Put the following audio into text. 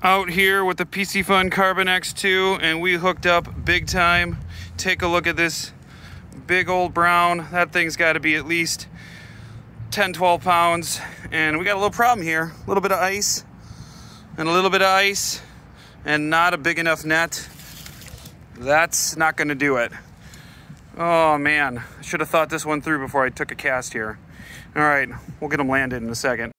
Out here with the Piscifun Carbon X II, and we hooked up big time. Take a look at this big old brown. That thing's got to be at least 10-12 pounds, and we got a little problem here. A little bit of ice and a little bit of ice and not a big enough net. That's not going to do it. Oh man, I should have thought this one through before I took a cast here. All right, we'll get them landed in a second.